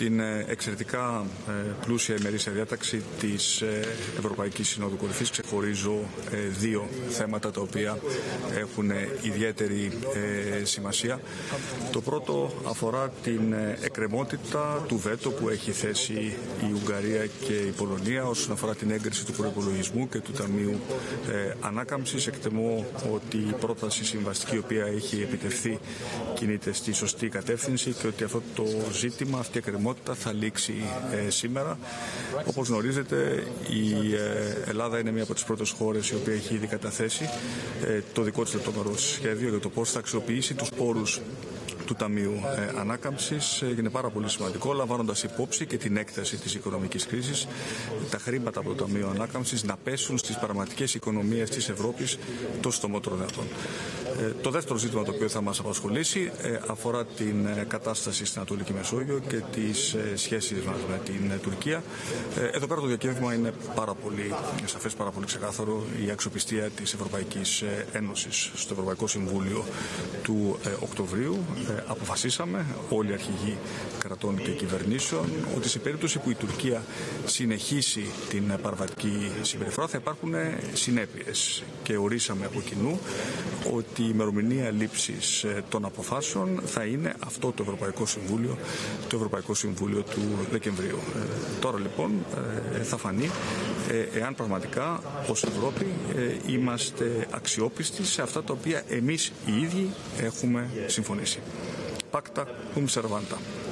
στην εξαιρετικά πλούσια ημερήσια διάταξη της Ευρωπαϊκής Συνόδου Κορυφής ξεχωρίζω δύο θέματα τα οποία έχουν ιδιαίτερη σημασία. Το πρώτο αφορά την εκκρεμότητα του βέτο που έχει θέσει η Ουγγαρία και η Πολωνία όσον αφορά την έγκριση του προϋπολογισμού και του Ταμείου Ανάκαμψης. Εκτιμώ ότι η πρόταση συμβαστική η οποία έχει επιτευχθεί κινείται στη σωστή κατεύθυνση και ότι αυτό το ζήτημα, αυτή η εκκρεμότητα θα λήξει σήμερα. Όπως γνωρίζετε, η Ελλάδα είναι μία από τις πρώτες χώρες η οποία έχει ήδη καταθέσει το δικό της λεπτομερό σχέδιο για το πώς θα αξιοποιήσει τους πόρους του Ταμείου Ανάκαμψης. Είναι πάρα πολύ σημαντικό, λαμβάνοντας υπόψη και την έκταση της οικονομικής κρίσης, τα χρήματα από το Ταμείο Ανάκαμψης να πέσουν στις πραγματικές οικονομίες της Ευρώπης το συντομότερο δυνατόν. Το δεύτερο ζήτημα το οποίο θα μας απασχολήσει αφορά την κατάσταση στην Ανατολική Μεσόγειο και τις σχέσεις μας με την Τουρκία. Εδώ πέρα το διακύβευμα είναι πάρα πολύ σαφές, πάρα πολύ ξεκάθαρο. Η αξιοπιστία της Ευρωπαϊκής Ένωσης. Στο Ευρωπαϊκό Συμβούλιο του Οκτωβρίου αποφασίσαμε όλοι οι αρχηγοί κρατών και κυβερνήσεων ότι σε περίπτωση που η Τουρκία συνεχίσει την παραβατική συμπεριφορά θα υπάρχουν συνέπειες και ορίσαμε από κοινού ότι η ημερομηνία λήψης των αποφάσεων θα είναι αυτό το Ευρωπαϊκό Συμβούλιο του Δεκεμβρίου. Τώρα λοιπόν θα φανεί εάν πραγματικά ως Ευρώπη είμαστε αξιόπιστοι σε αυτά τα οποία εμείς οι ίδιοι έχουμε συμφωνήσει. Pacta cum servanta.